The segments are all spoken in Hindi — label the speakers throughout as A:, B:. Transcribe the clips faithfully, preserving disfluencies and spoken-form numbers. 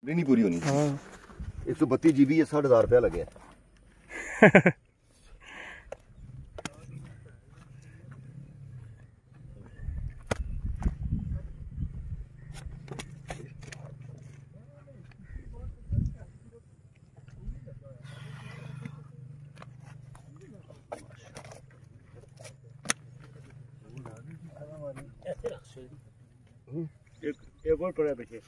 A: नहीं पूरी होनी।
B: हाँ
A: एक सौ बत्तीस जी बी साठ हजार रुपया लगे।
C: एक एक और पड़ा पीछे।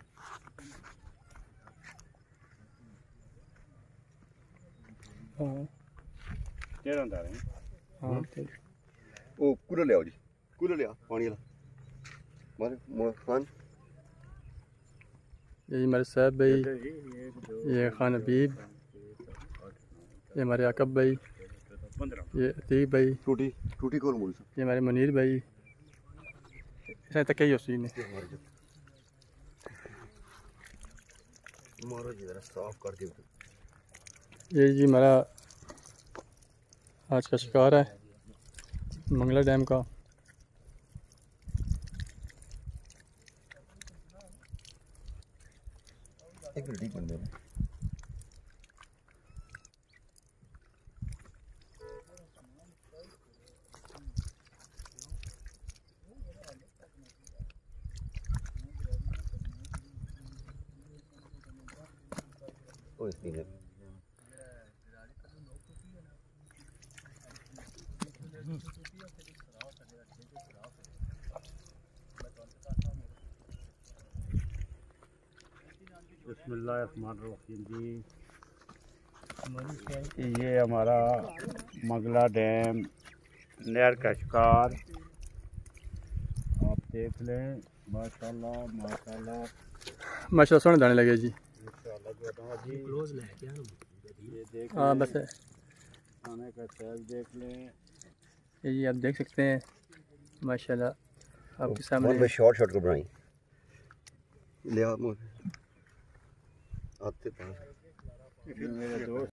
B: हाँ
C: तेरह अंदर है।
B: हाँ
A: ओ कूलर ले आओ जी, कूलर ले आ पानी वाला मारे खान।
B: ये हमारे साहब भाई, ये खान हबीब, ये हमारे आकब भाई, ये अतीक भाई,
A: टूटी टूटी कौन बोल
B: ये हमारे मुनीर भाई। ऐसा तक ही उसी ने
A: मारो जी जरा साफ कर दे।
B: ये जी हमारा आज का शिकार है मंगला डैम का।
A: एक मिनट बंदे में ओ इतनी है।
C: बिस्मिल्लाहिर्रहमानिर्रहीम जी। ये हमारा मंगला डैम नहर का शिकार आप देख लें। माशाल्लाह माशाल्लाह
B: माशाल्लाह सोने दाने लगे जी।
C: ये देख
B: हाँ बस है।
C: खाने का साइज देख लें।
B: ये जी आप देख सकते हैं माशाल्लाह आपके सामने।
A: शॉर्ट शॉर्ट को बनाई ले आ आते
C: मेरे दोस्त